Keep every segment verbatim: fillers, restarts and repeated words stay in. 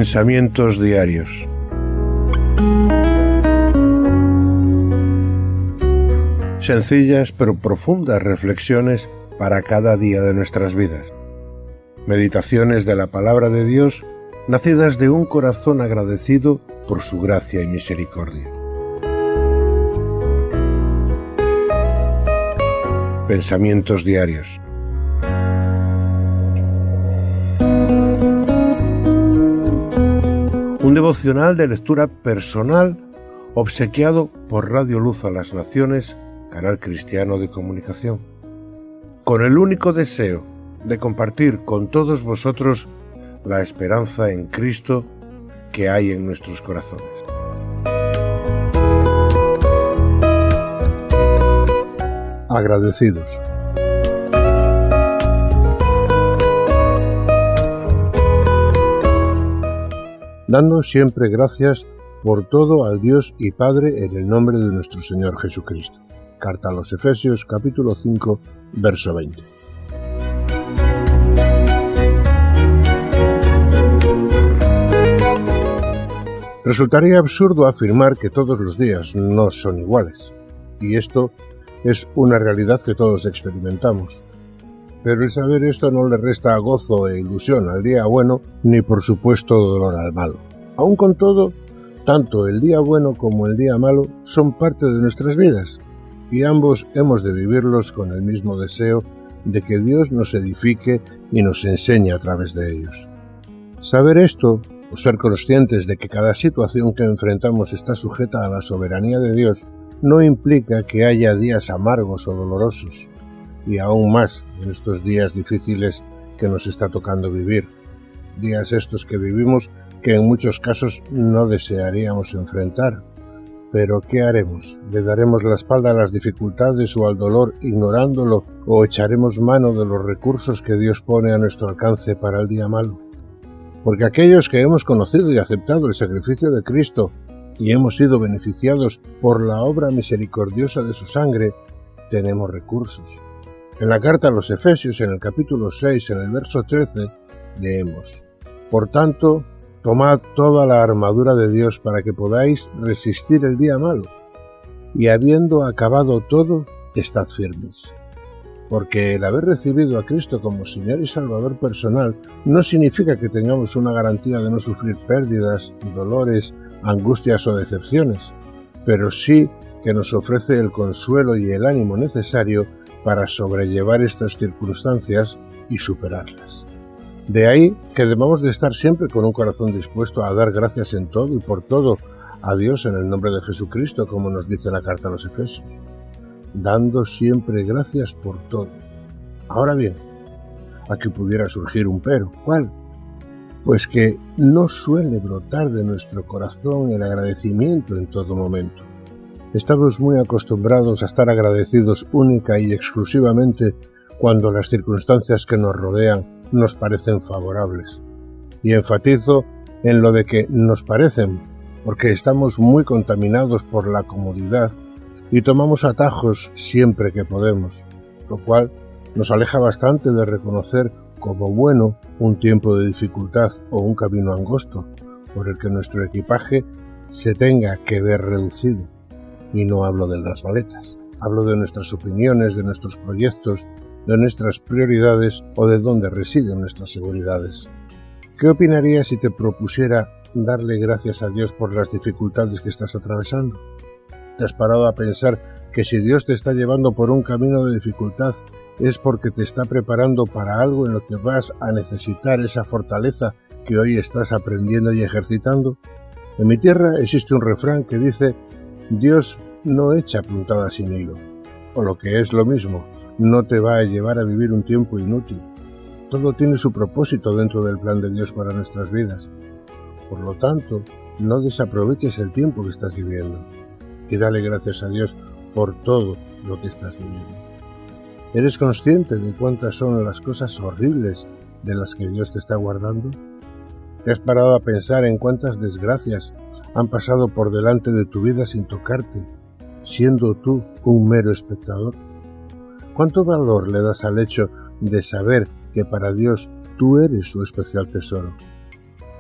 Pensamientos diarios. Sencillas pero profundas reflexiones para cada día de nuestras vidas. Meditaciones de la palabra de Dios, nacidas de un corazón agradecido por su gracia y misericordia. Pensamientos diarios. Un devocional de lectura personal obsequiado por Radio Luz a las Naciones, canal cristiano de comunicación, con el único deseo de compartir con todos vosotros la esperanza en Cristo que hay en nuestros corazones. Agradecidos. Dando siempre gracias por todo al Dios y Padre en el nombre de nuestro Señor Jesucristo. Carta a los Efesios, capítulo cinco, verso veinte. Resultaría absurdo afirmar que todos los días no son iguales, y esto es una realidad que todos experimentamos. Pero el saber esto no le resta gozo e ilusión al día bueno, ni por supuesto dolor al malo. Aun con todo, tanto el día bueno como el día malo son parte de nuestras vidas, y ambos hemos de vivirlos con el mismo deseo de que Dios nos edifique y nos enseñe a través de ellos. Saber esto, o ser conscientes de que cada situación que enfrentamos está sujeta a la soberanía de Dios, no implica que haya días amargos o dolorosos, y aún más en estos días difíciles que nos está tocando vivir. Días estos que vivimos que en muchos casos no desearíamos enfrentar. Pero ¿qué haremos? ¿Le daremos la espalda a las dificultades o al dolor ignorándolo, o echaremos mano de los recursos que Dios pone a nuestro alcance para el día malo? Porque aquellos que hemos conocido y aceptado el sacrificio de Cristo y hemos sido beneficiados por la obra misericordiosa de su sangre, tenemos recursos. En la carta a los Efesios, en el capítulo seis, en el verso trece, leemos: Por tanto, tomad toda la armadura de Dios para que podáis resistir el día malo, y habiendo acabado todo, estad firmes. Porque el haber recibido a Cristo como Señor y Salvador personal no significa que tengamos una garantía de no sufrir pérdidas, dolores, angustias o decepciones, pero sí que nos ofrece el consuelo y el ánimo necesario para sobrellevar estas circunstancias y superarlas. De ahí que debamos de estar siempre con un corazón dispuesto a dar gracias en todo y por todo a Dios en el nombre de Jesucristo, como nos dice la carta a los Efesios, dando siempre gracias por todo. Ahora bien, aquí pudiera surgir un pero. ¿Cuál? Pues que no suele brotar de nuestro corazón el agradecimiento en todo momento. Estamos muy acostumbrados a estar agradecidos única y exclusivamente cuando las circunstancias que nos rodean nos parecen favorables. Y enfatizo en lo de que nos parecen, porque estamos muy contaminados por la comodidad y tomamos atajos siempre que podemos, lo cual nos aleja bastante de reconocer como bueno un tiempo de dificultad o un camino angosto por el que nuestro equipaje se tenga que ver reducido. Y no hablo de las maletas, hablo de nuestras opiniones, de nuestros proyectos, de nuestras prioridades o de dónde residen nuestras seguridades. ¿Qué opinarías si te propusiera darle gracias a Dios por las dificultades que estás atravesando? ¿Te has parado a pensar que si Dios te está llevando por un camino de dificultad es porque te está preparando para algo en lo que vas a necesitar esa fortaleza que hoy estás aprendiendo y ejercitando? En mi tierra existe un refrán que dice: Dios no echa puntadas sin hilo, o lo que es lo mismo, no te va a llevar a vivir un tiempo inútil. Todo tiene su propósito dentro del plan de Dios para nuestras vidas. Por lo tanto, no desaproveches el tiempo que estás viviendo y dale gracias a Dios por todo lo que estás viviendo. ¿Eres consciente de cuántas son las cosas horribles de las que Dios te está guardando? ¿Te has parado a pensar en cuántas desgracias han pasado por delante de tu vida sin tocarte, siendo tú un mero espectador? ¿Cuánto valor le das al hecho de saber que para Dios tú eres su especial tesoro?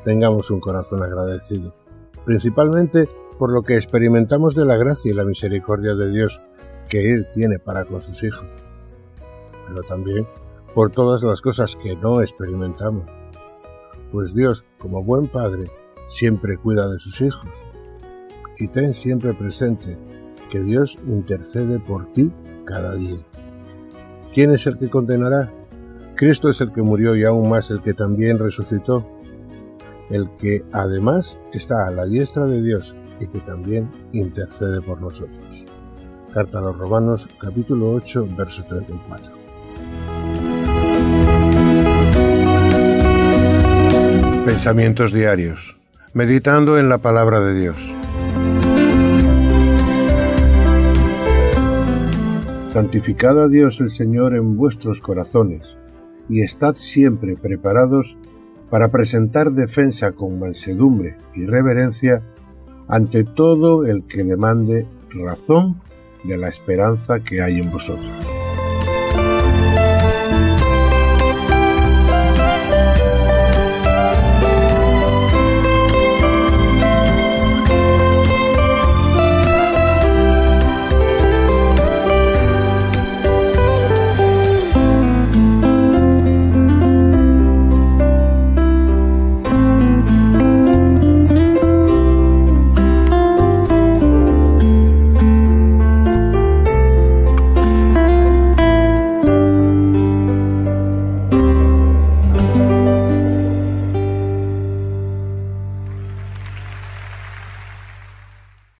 tengamos un corazón agradecido, principalmente por lo que experimentamos de la gracia y la misericordia de Dios que Él tiene para con sus hijos, pero también por todas las cosas que no experimentamos, pues Dios, como buen Padre, siempre cuida de sus hijos. Y ten siempre presente que Dios intercede por ti cada día. ¿Quién es el que condenará? Cristo es el que murió y aún más el que también resucitó, el que además está a la diestra de Dios y que también intercede por nosotros. Carta a los Romanos, capítulo ocho, verso treinta y cuatro. Pensamientos diarios. Meditando en la palabra de Dios. Santificad a Dios el Señor en vuestros corazones, y estad siempre preparados para presentar defensa con mansedumbre y reverencia ante todo el que demande razón de la esperanza que hay en vosotros.